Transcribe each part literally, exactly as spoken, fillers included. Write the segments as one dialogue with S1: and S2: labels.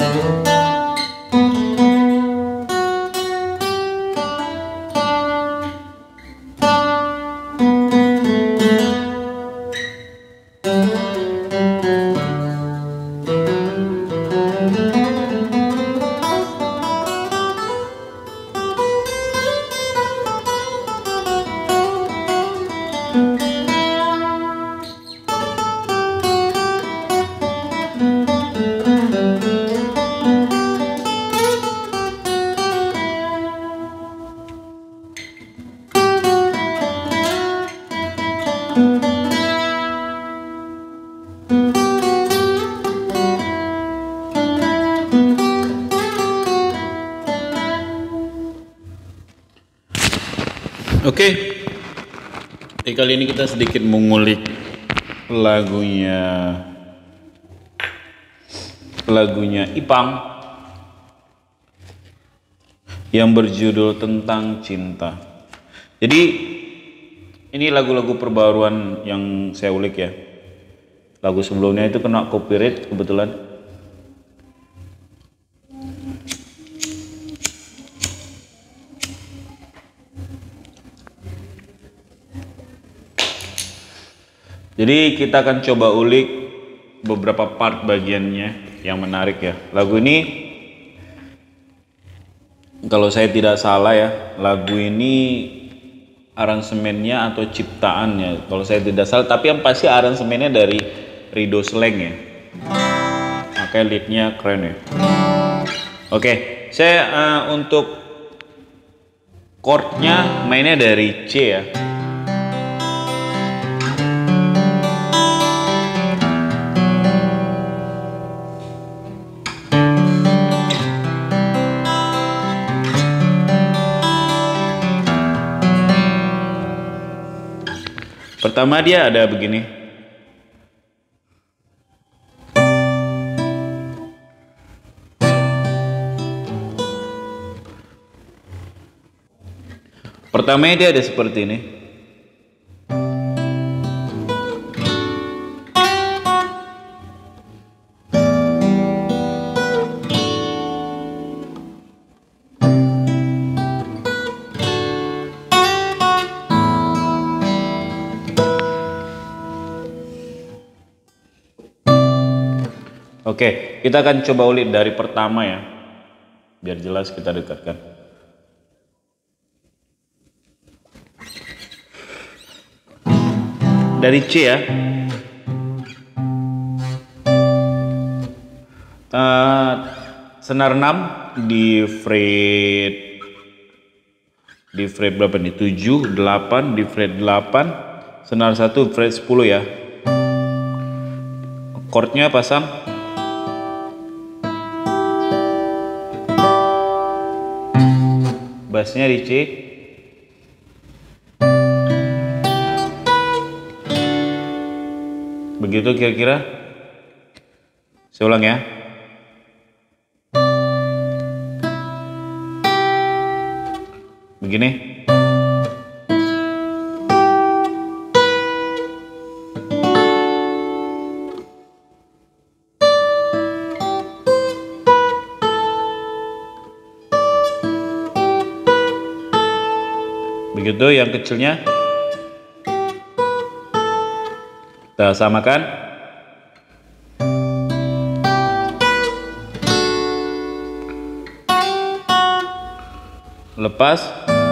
S1: Oke, okay. Kali ini kita sedikit mengulik lagunya lagunya Ipang yang berjudul Tentang Cinta. Jadi ini lagu-lagu perbaruan yang saya ulik ya. Lagu sebelumnya itu kena copyright kebetulan. Jadi kita akan coba ulik beberapa part bagiannya yang menarik ya. Lagu ini kalau saya tidak salah ya, lagu ini aransemennya atau ciptaannya kalau saya tidak salah, tapi yang pasti aransemennya dari Rido Slang ya. Makanya leadnya keren ya. Oke, saya uh, untuk chordnya mainnya dari C ya. Pertama dia ada begini. Pertama dia ada seperti ini. Oke, kita akan coba ulik dari pertama ya, biar jelas kita dekatkan. Dari C ya. Uh, senar enam di fret di fret berapa nih? tujuh, delapan di fret delapan, senar satu fret sepuluh ya. Chordnya pasang. Bassnya di C. Begitu kira-kira. Saya ulang ya. Begini. Begitu yang kecilnya kita samakan. Lepas.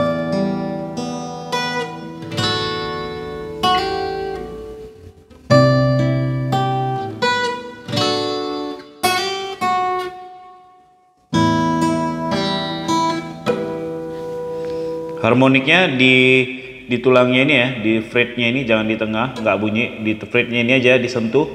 S1: Harmoniknya di di tulangnya ini ya, di fretnya ini, jangan di tengah, nggak bunyi, di fretnya ini aja disentuh.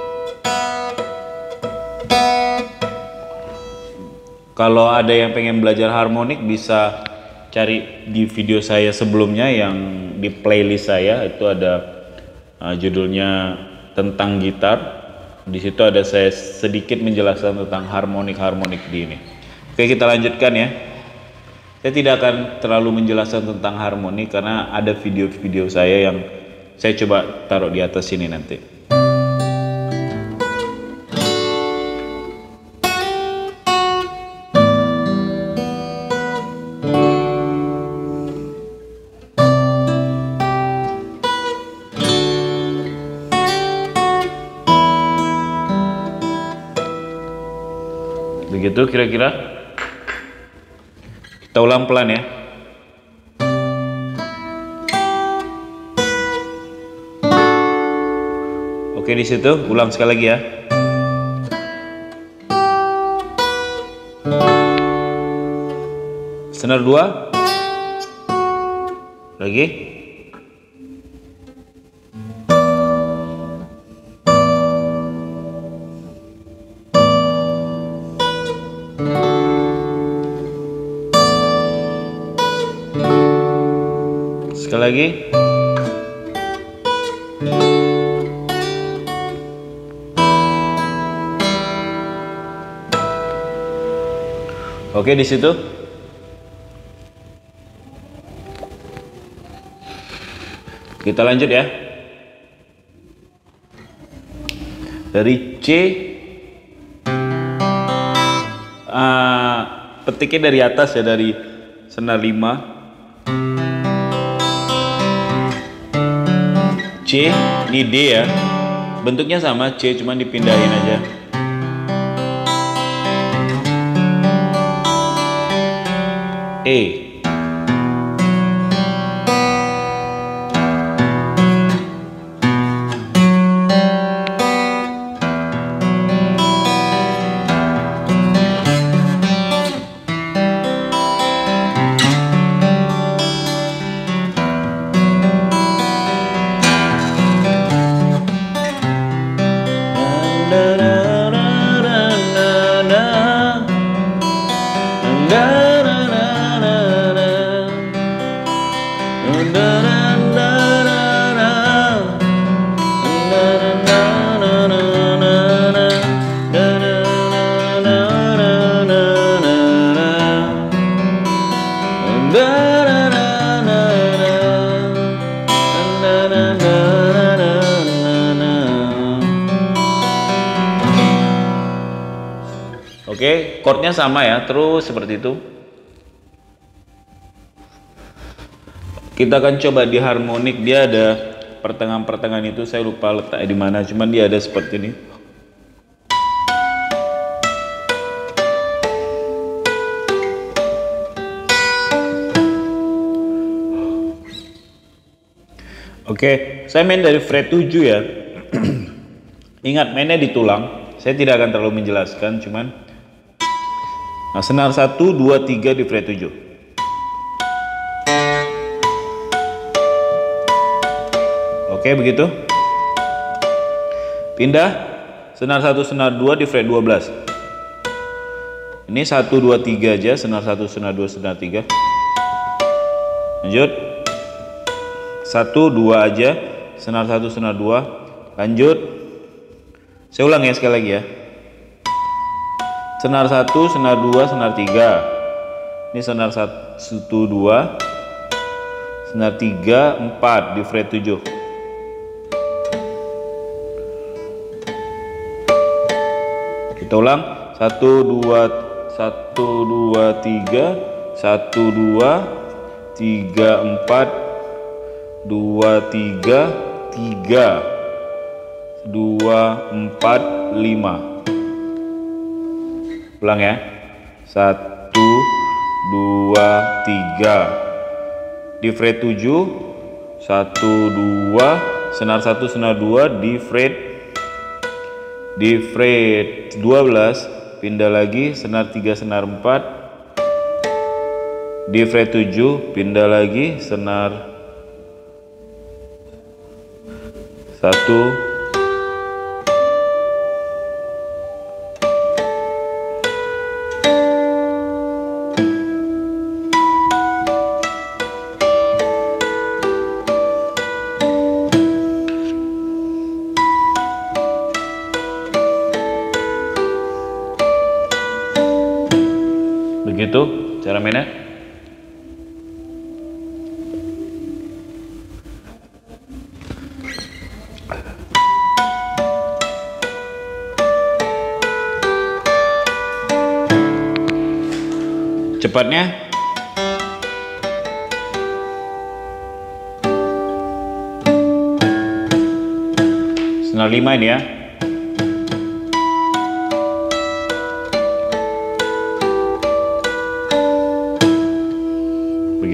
S1: Kalau ada yang pengen belajar harmonik bisa cari di video saya sebelumnya yang di playlist saya, itu ada uh, judulnya Tentang Gitar. Di situ ada saya sedikit menjelaskan tentang harmonik-harmonik di ini. Oke, kita lanjutkan ya. Saya tidak akan terlalu menjelaskan tentang harmoni karena ada video-video saya yang saya coba taruh di atas sini nanti. Begitu kira-kira. Kita ulang pelan ya. Oke, di situ ulang sekali lagi ya. Senar dua. Lagi. Sekali lagi. Oke, di situ. Kita lanjut ya. Dari C, uh, petiknya dari atas ya, dari senar lima. C, ini D ya. Bentuknya sama C, cuman dipindahin aja. E. Oke, chordnya sama ya, terus seperti itu. Kita akan coba di harmonik, dia ada pertengahan-pertengahan itu, saya lupa letaknya di mana, cuman dia ada seperti ini. Oke, saya main dari fret tujuh ya. Ingat, mainnya di tulang. Saya tidak akan terlalu menjelaskan, cuman nah, senar satu, dua, tiga di fret tujuh. Oke, begitu. Pindah, senar satu, senar dua di fret dua belas. Ini satu, dua, tiga aja, senar satu, senar dua, senar tiga. Lanjut. satu, dua aja, senar satu, senar dua. Lanjut. Saya ulang ya sekali lagi ya. Senar satu, senar dua, senar tiga. Ini senar satu, dua, senar tiga, empat di fret tujuh. Kita ulang. satu, dua, satu, dua, tiga, satu, dua, tiga, empat, dua, tiga, tiga, dua, empat, lima. Ulang ya. Satu, dua, tiga. Di fret tujuh. Satu, dua. Senar satu, senar dua di fret. Di fret dua belas. Pindah lagi. Senar tiga, senar empat. Di fret tujuh. Pindah lagi. Senar satu. Begitu cara mainnya. Cepatnya senar lima ini ya.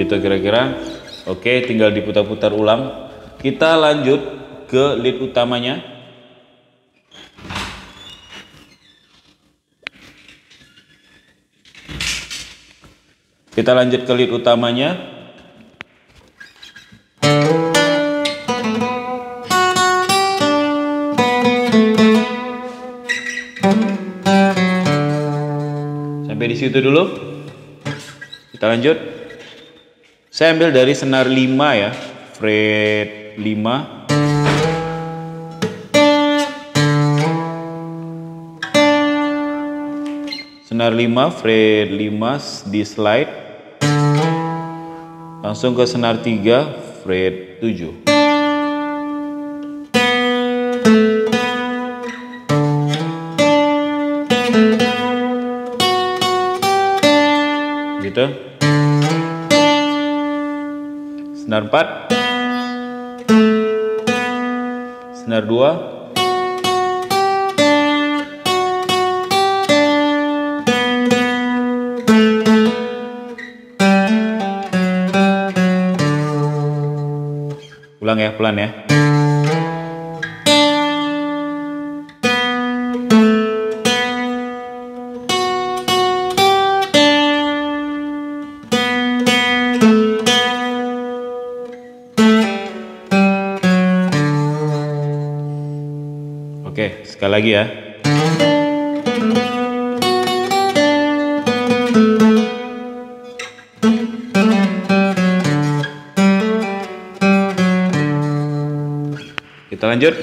S1: gitu kira-kira. Oke, tinggal diputar-putar ulang. Kita lanjut ke lead utamanya. Kita lanjut ke lead utamanya. Sampai di situ dulu. Kita lanjut. Saya ambil dari senar lima ya, fret lima. Senar lima, fret lima di slide. Langsung ke senar tiga, fret tujuh. Gitu. Senar empat, senar dua, ulang ya, pelan ya. Oke, sekali lagi ya. Kita lanjut.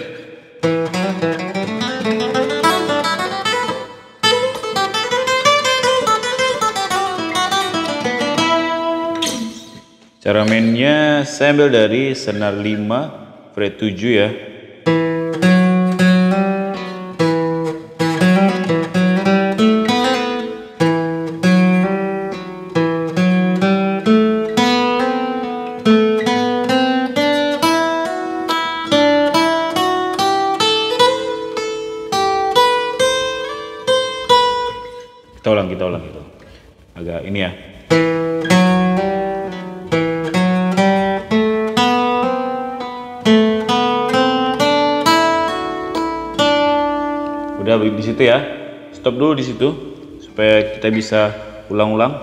S1: Cara mainnya saya ambil dari senar lima, fret tujuh ya. Kita ulang, kita ulang itu. Agak ini ya. Udah di situ ya. Stop dulu di situ supaya kita bisa ulang-ulang.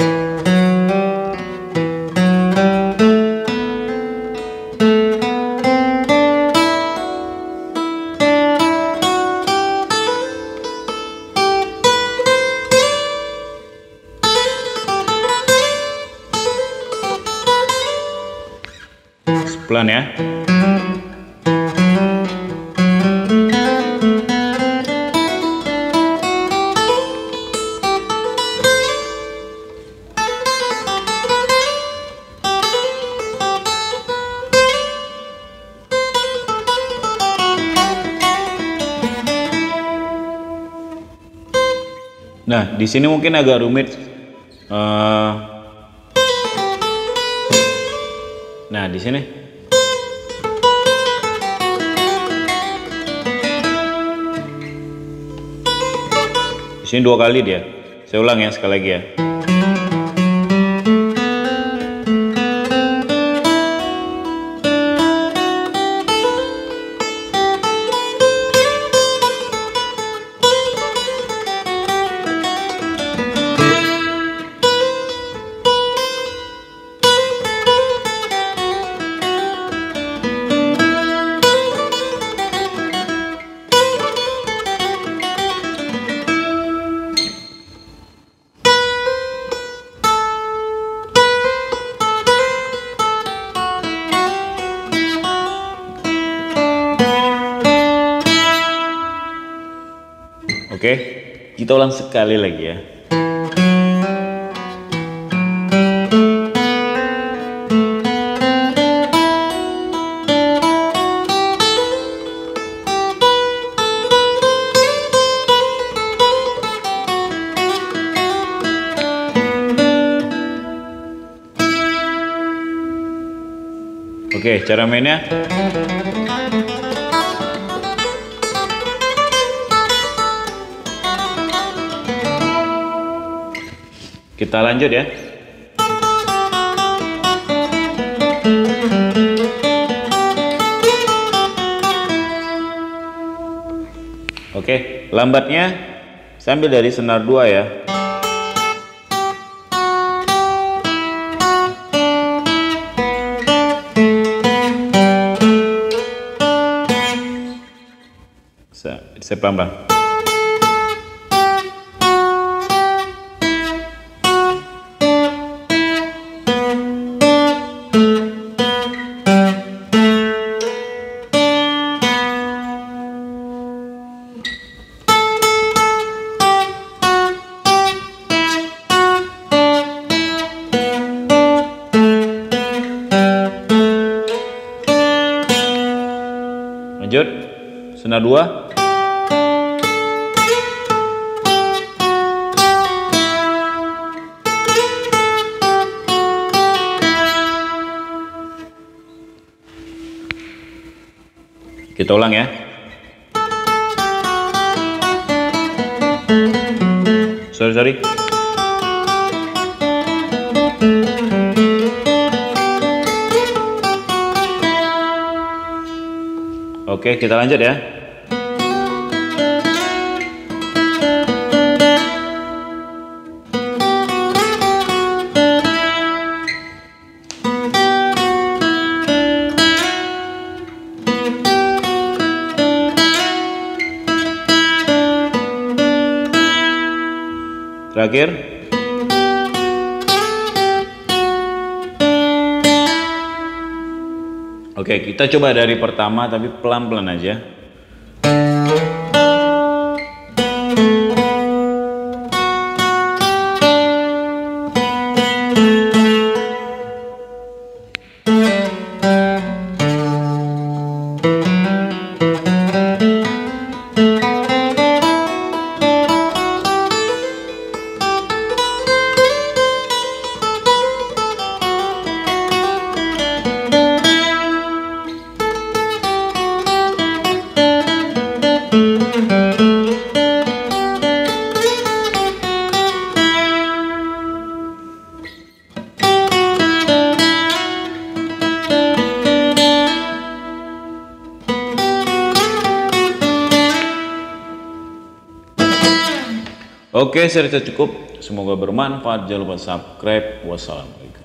S1: Pelan ya. Nah, di sini mungkin agak rumit. Uh, nah, di sini. Di sini dua kali dia. Saya ulang ya sekali lagi ya. Oke, kita ulang sekali lagi ya. Oke, cara mainnya. Kita lanjut ya. Oke, lambatnya sambil dari senar dua ya. Saya pelan-pelan. Lanjut, senar dua. Kita ulang ya. Sorry, sorry. Oke, kita lanjut ya. Terakhir. Oke, kita coba dari pertama tapi pelan-pelan aja. Oke, saya rasa cukup. Semoga bermanfaat. Jangan lupa subscribe. Wassalamualaikum.